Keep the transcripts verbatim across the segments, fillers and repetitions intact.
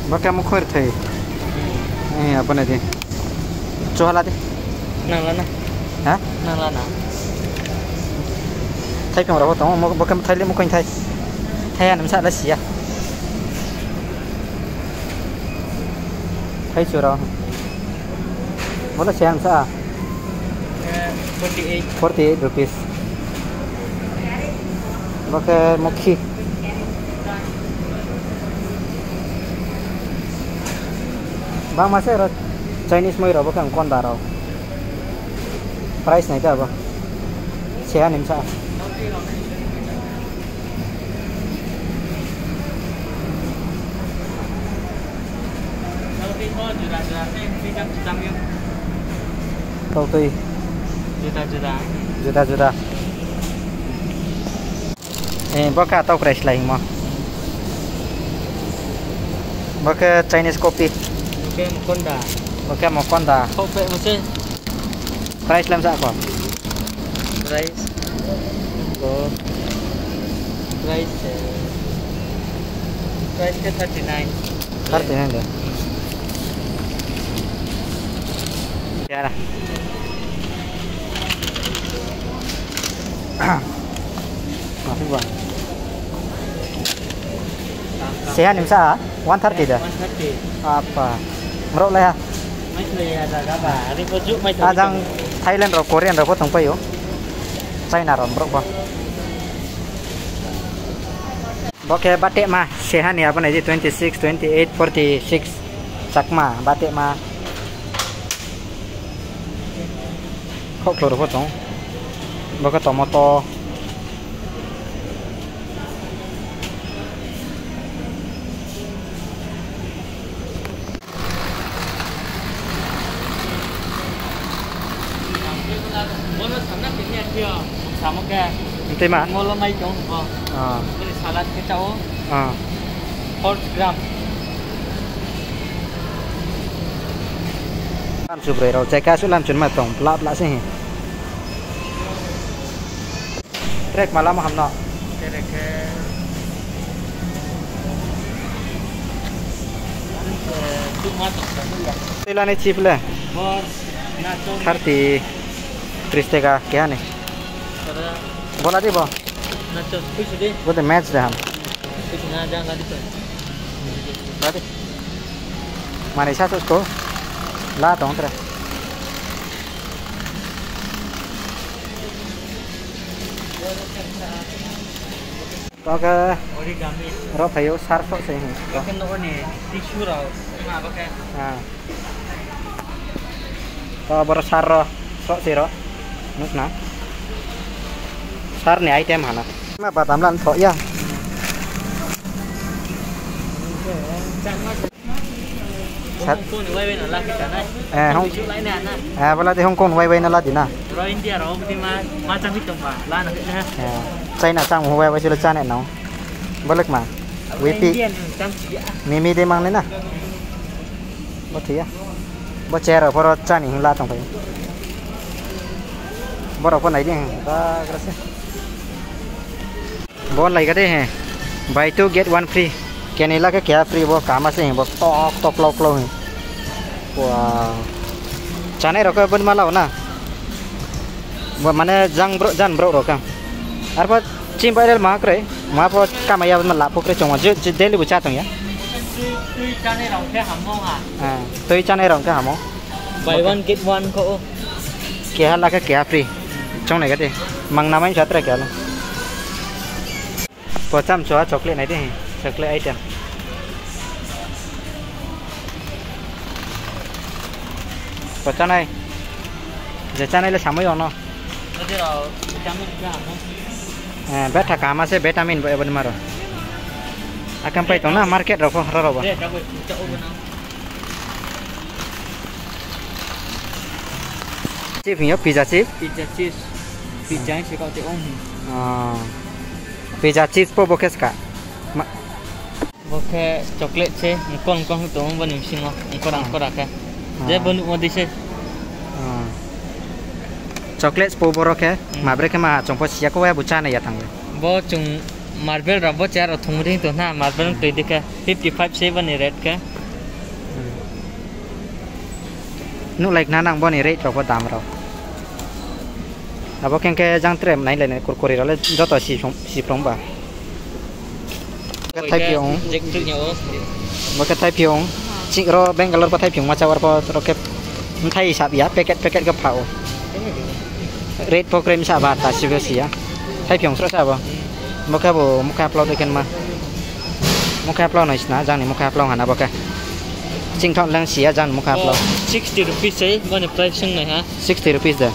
Bakal mau khair thai. Eh apa nanti? Coba lah deh. Nang lana. Hah? Nang lana. Thai kamera apa tahu? Mau bakal thai le mau koin thai. Thai an masa lah sia. Thai curang. Mana sia masa? forty-eight. forty-eight rupees. Bakal mukhi. Bang masih ada Chinese mau berapa kan konda rau. Price naik apa? Siapa nih sah? Kalau kita juta-juta tiga juta mil. Tahu tuh? Juta-juta. Juta-juta. Eh, bakal tahu price lain mah. Bakal Chinese kopi. Oke, Mokonda. Oke, Mokonda. Kopi macam Price lam sa apa? price. Oh. Price. Price ke thirty-nine. thirty-nine deh. Ya lah. Masih bang. Sehat nih sa? one thirty dah. one thirty. Apa? Merok lah ya. Mai le ada apa? Hari pojuk mai. Ajang Thailand ro Korean ro potong payo. China ro merok ba. Oke, batik mah sehat nih apa nih twenty-six, twenty-eight, forty-six. Sakma batik mah. Kok keluar potong? Bakal tomato. Mono sana punya dia sama ke. Nanti mah. Mono mai jong. Oh. Ah. Ini salad kecau. Ah. four gram. Làm chụp rồi, trái cá xuống làm chuẩn mà tổng lát lát xem. Trek malam ham no. Trek. Cuma tu saja. Sila ni cheap le. Bos, nacho. thirty triste ka kya ne? Bola di bo. Nacho, kuch de. Wo the match dah ham. Kuch na jangan di tu. Berarti. Mana satu ko? La dong tre. Oke. Origami. Ro payo sarfo se hi. Pakai no ni tisu rau. Cuma pakai. Ha. To bor sarro so siro. Nuk na. Sar ni item hana. Ma batam lan tho ya. Hong Kong ni wei nak lagi kan? Eh, Hong Kong lain nak. Eh, bala di Hong Kong wai wai na la di na. Ro India ro mesti ma macam itu mah. Lah nak kita. Eh, China sang wai wai sila chan no. Bolak ma. Wipi. Indian macam dia. Mimi de mang le na. Bo thia. Bo chair ro poro chan hi la tong pai. Bo ro pon nai di ta grase. Bon lai ka de hai. Buy two get one free. Kenila ka kya free bo kama se bo tok tok lok lo hi. Wow. Chane ro ka bon malau na. Bo mane jang bro jan bro ro ka. Arpa chim viral ma kre. Ma po kamaya ma la po kre chong je je daily bu cha tong ya. Tui chane rong ke hamo ha. À, tôi chane rong ka hamo. Buy one get one ko. Kya la ka kya free. Chong này ka de. Mang namai chatra kya la. Po cham choa chocolate này de. Chocolate item. Po cha này. Je cha này là samai ono. Jadi rau vitamin ke hamo. Eh, beta kama se vitamin bo ebon maro. Akan pai tong na market ro ko ro ro ba. Dia dah buat cak ubah. Chip hiyo pizza chip. Pizza cheese. Pizza ni kau tengok ni. Ah. Pizza cheese po bokes ka. Bokeh coklat je, mukon mukon tu orang bani mesti ngah, mukon angkor akeh. Dia bani mudi je. Chocolate po borok hai, mabre ke ma chongpo siya ko ya bucha na ya tang. Bo chung marble rabo char thumring tu na marble tu dikhe fifty-five seven ni rate ke. nu like nanang boni rate ro dam ro abo ken ke jang trem nai le kur kuri ro le joto si si from ba ka thai pyong jek tu nyo mo ka thai pyong chi ro Bangalore pa thai pyong ma chawar pa ro ke thai sap ya packet packet ka phao rate po krem sa ba ta si go si ya thai pyong sro sa ba mo ka bo mo ka plo te ken ma mo ka plo nai sna jang ni mo ka plo hana ba ka ching thon lang sia jang mo ka plo sixty rupees eh bani price sing nai ha sixty rupees da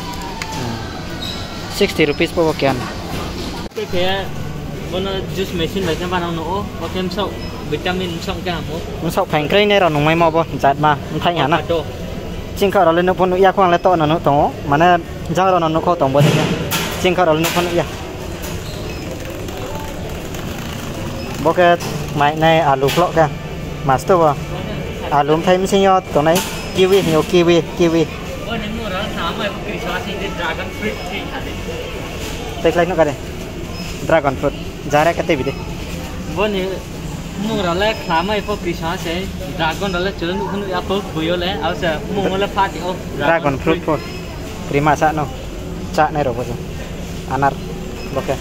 sixty rupees po kian cái kia bọn juice machine là cái ban ông nổ và kem sậu vitamin sậu cái hàm มันสอบแข่งเคร่งในเราหนุ่มไม่มอบ่จัดมามันไทยหันนะจริงเขาเราเล่นนุพนุยาควางและโตนนุโตมันน่ะจ้าเรานนุเขาตงบ่ได้จริงเขาเราเล่นนุพนุยาบ่แค่หมายในอาลูกเลาะกันมาสตัวบ่อาลูมไทยไม่ใช่ยอดตรงไหนกีวีเหี่ยวกีวีกีวี Ôi nếu mua đó sáng mà Christmas thì dragon fruit thì hả đấy. Take like no kare. Dragon fruit. Jara kate bide. Ôi nếu mua đó là sáng mà for Christmas ấy dragon đó là chứa nước nước apple bùi lên, áo sẽ mua là phát thì ô. Dragon fruit fruit. Prima sa no. Cha này rồi bozo. Anar. Oke.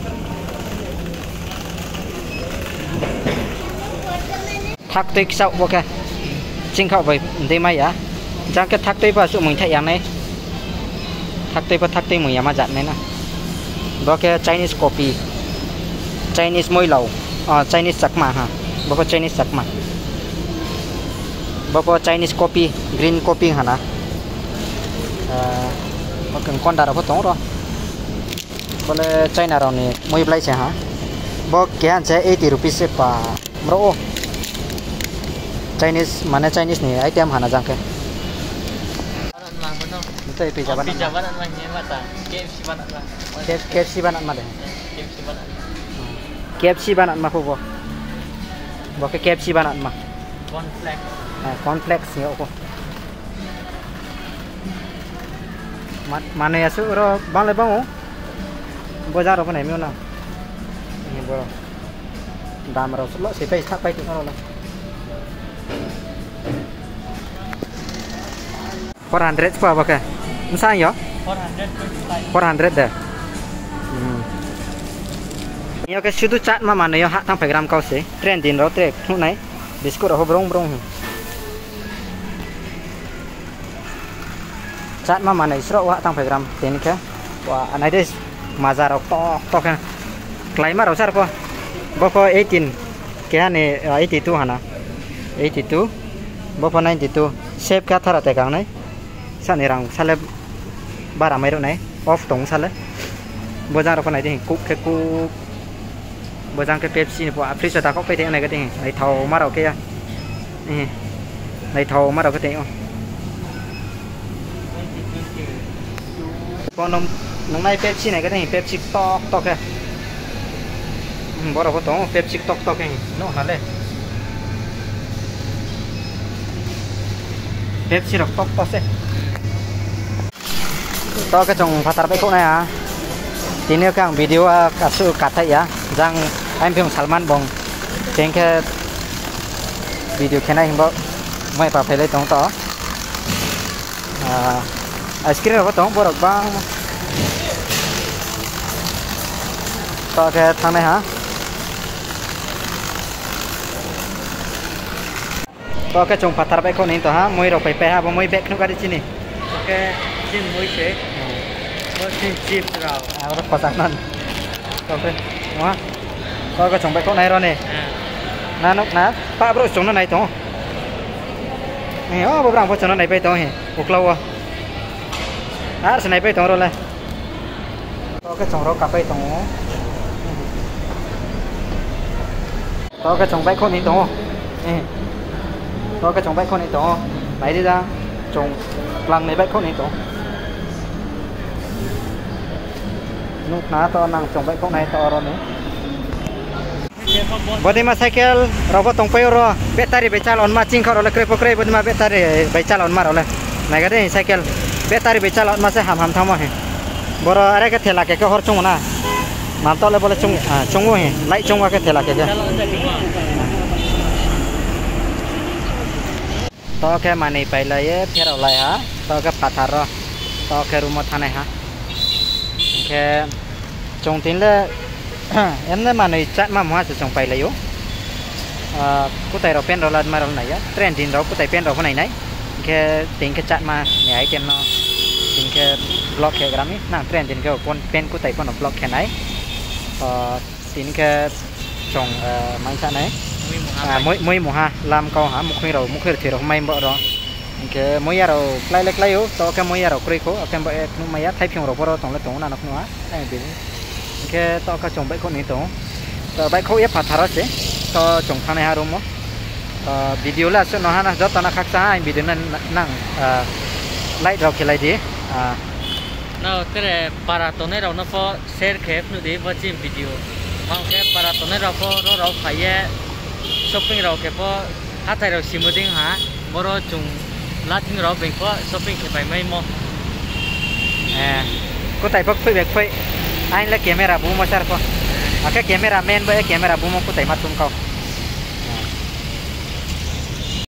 Thak tik sau oke. Ching khao vậy đi mai á. Jangan ke thak tei pasuk mung thai yang này thak tei pa thak tei mung yama jat này na bo ke Chinese coffee Chinese moi lau ah Chinese sakma ha bo ko Chinese sakma bo ko Chinese coffee green coffee hana ah bo keng kon dar bo tong ro bo le China ro ni moi blai che ha bo ke han che eighty rupees se pa mro Chinese mana Chinese ni item hana jang ke itu pizza banat. Pizza banat mana mata? K F C banat lah. K F C banat mana? K F C banat. K F C banat mah po. Bo ke K F C banat mah. Cornflakes. Ah, cornflakes ni opo. Mana ya su ro bang le bang o. Bazar ro panai miona. Ni bo. Dam ro lo se pai thak pai tu ro la. four hundred apa apa ke? Misal ya? four hundred dah. Hmm. Ini oke sudah cat mama nih ya hak tang gram kau sih. Trending ro trek, nu nai. Biskut ro brong brong. Cat mama nih isro hak tang gram. Ini ke? Wah, anai des mazar ro tok tok kan. Climber ro sar po. Bapa eighteen. Kaya nih eighty-two hana. eighty-two. Bapa ninety-two. Shape ka thara te kang nai. Sana orang salah barang mai nai off tong salah bojang ro panai ding kuk ke kuk bojang ke Pepsi ni po afri sa ta kok pe te nai ka ding nai thau ma ro ke ya ni nai thau ma ro ka te o ko nom nong nai Pepsi nai ka ding Pepsi tok tok ke bo ro ko tong Pepsi tok tok ke no na le Pepsi ro tok tok se to cái trồng phát tarpe này à tí nữa các video cả sự cả thấy à rằng anh phim Salman bong trên cái video cái này bao mấy bà phải lấy tống to à ice cream có tống bao được bao to cái thằng này hả to cái trồng phát tarpe này to ha mỗi rồi phải phải ha bao mỗi bag nó cái gì này cái chim muối chế, muối chim chim rau, à nó có sẵn luôn, ok, đúng không? Coi cái trồng bạch cốt này rồi nè, na nó na, ba bữa trồng nó này thôi, nè, ô bữa nào trồng nó này bay thôi, một lâu à, à, cái này bay thôi rồi này, coi cái trồng rau cà phê thôi, coi cái trồng bạch cốt này thôi, coi cái trồng bạch cốt này thôi, lấy đi ra, trồng lần này bạch cốt này thôi. Nuk na to nang trồng bạch cốt này to rồi nè. Bodi ma cycle robot tong pay ro battery becal on ma ching kharo le kre pokre bodi ma battery becal on ma ro le nai gade cycle battery becal on ma se ham ham thama he boro are ke thela ke ke hor chung na nam to le bole chung chung he lai chung wa ke thela ke ke to cái mà này phải lấy theo đầu lại hả to cái phạt thà rồi to cái rumah thằng này hả cái trồng tính là em nó mà này chắc mà mua sẽ trồng phải lấy yếu cô tay đầu pen đầu là mà đầu này á trend tin đầu cô tay pen đầu cái này đấy cái tính cái chắc mà này ấy tiền nó tính cái block cái cái năng trend tin cái con pen cô tay con nó block cái này tính cái trồng mang chắc này à mỗi mỗi mùa ha làm câu hả một khi rồi một khi thì rồi may bợ rồi cái mỗi giờ rồi lấy lấy lấy yếu to cái mỗi giờ rồi cây cố cái bợ nó mấy thay phiên rồi rồi tổng là tổng là nó nữa này bị cái to cái trồng bẫy con này tổng to bẫy khâu ép phạt thà chứ to trồng thằng này ha đúng không video là số nó ha nó rất là khác xa anh video này năng lấy rồi cái lấy đi à nó cái này para tổ này rồi nó có share khép nữa đi vào trên video mang cái para tổ này rồi có nó rồi phải shopping rồi cái có hát thay rồi sim tiếng hả bữa đó chúng lá tiếng rồi mình có shopping thì phải mấy món à có tay bắt phơi phơi anh là camera bung mà sao con à cái camera man với camera bung mà có tay mặt tung câu